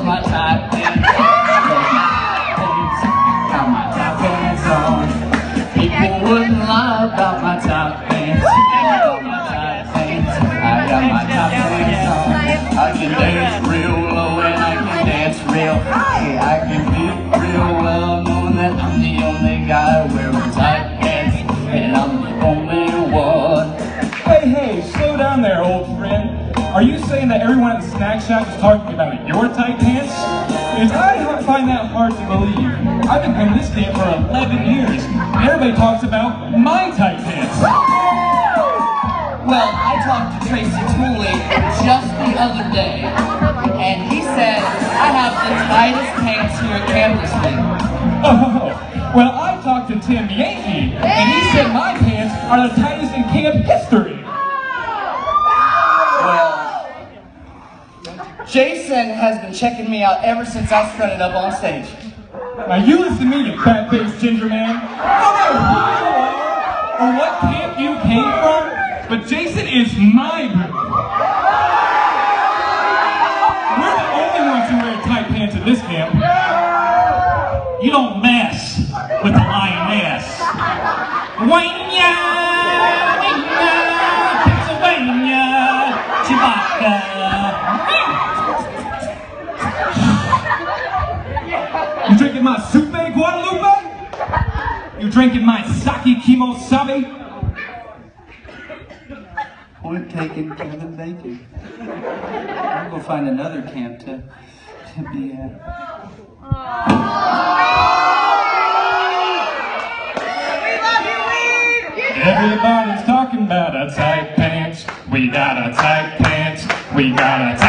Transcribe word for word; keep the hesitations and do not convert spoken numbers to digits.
my tight pants. Got my tight pants on. People wouldn't lie about my tight pants. I got my tight pants. I got my tight pants on. I can dance real low and I can dance real high. I can be real well knowing that I'm the only guy wearing tight pants, and I'm the only one. Hey, hey, slow down there, old friend. Are you saying that everyone at the snack shack is talking about your tight pants? Because I find that hard to believe. I've been coming to this camp for eleven years, and everybody talks about my tight pants. Well, I talked to Tracy Tooley just the other day, and he said I have the tightest pants here at Campus Week. Oh, well, I talked to Tim Yankee, and he said my pants are the tightest in camp history. Well, Jason has been checking me out ever since I strutted up on stage. Now you listen to me, you fat-faced ginger man. I don't know who you are or what camp you came from, but Jason is my boo. We're the only ones who wear tight pants at this camp. You don't mess with the lioness. Wanya, Pennsylvania, Chewbacca. You drinking my soupe Guadalupe? You drinking my sake kimosabe? Point taken, Kevin Bacon. I'll go find another camp to, to be at. Everybody's talking about our tight pants. We got our tight pants. We got our